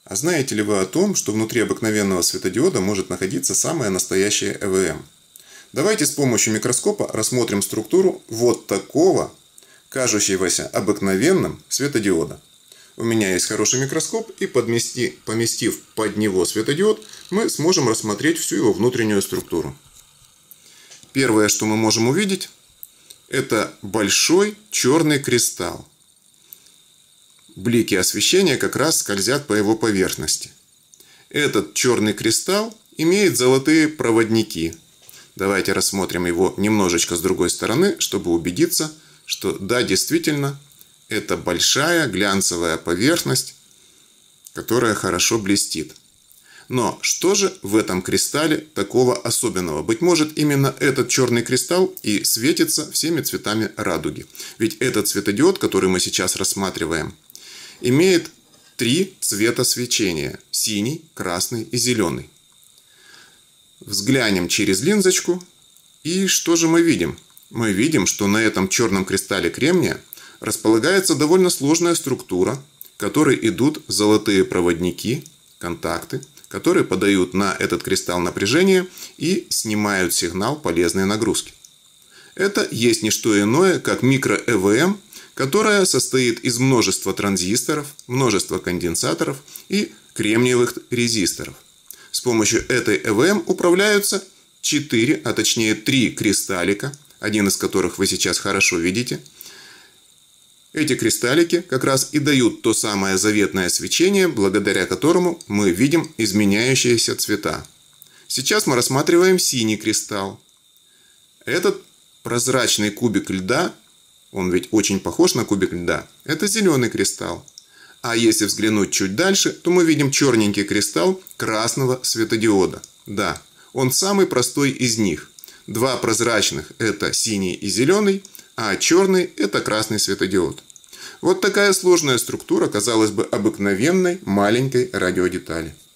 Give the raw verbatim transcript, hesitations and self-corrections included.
А знаете ли вы о том, что внутри обыкновенного светодиода может находиться самое настоящее Э В М? Давайте с помощью микроскопа рассмотрим структуру вот такого, кажущегося обыкновенным светодиода. У меня есть хороший микроскоп, и подмести, поместив под него светодиод, мы сможем рассмотреть всю его внутреннюю структуру. Первое, что мы можем увидеть, это большой черный кристалл. Блики освещения как раз скользят по его поверхности. Этот черный кристалл имеет золотые проводники. Давайте рассмотрим его немножечко с другой стороны, чтобы убедиться, что да, действительно, это большая глянцевая поверхность, которая хорошо блестит. Но что же в этом кристалле такого особенного? Быть может, именно этот черный кристалл и светится всеми цветами радуги. Ведь этот светодиод, который мы сейчас рассматриваем, имеет три цвета свечения – синий, красный и зеленый. Взглянем через линзочку, и что же мы видим? Мы видим, что на этом черном кристалле кремния располагается довольно сложная структура, в которой идут золотые проводники, контакты, которые подают на этот кристалл напряжение и снимают сигнал полезной нагрузки. Это есть не что иное, как микро-Э В М, которая состоит из множества транзисторов, множества конденсаторов и кремниевых резисторов. С помощью этой Э В М управляются четыре, а точнее три кристаллика, один из которых вы сейчас хорошо видите. Эти кристаллики как раз и дают то самое заветное свечение, благодаря которому мы видим изменяющиеся цвета. Сейчас мы рассматриваем синий кристалл. Этот прозрачный кубик льда, он ведь очень похож на кубик льда, это зеленый кристалл. А если взглянуть чуть дальше, то мы видим черненький кристалл красного светодиода. Да, он самый простой из них. Два прозрачных – это синий и зеленый, а черный – это красный светодиод. Вот такая сложная структура, казалось бы, обыкновенной маленькой радиодетали.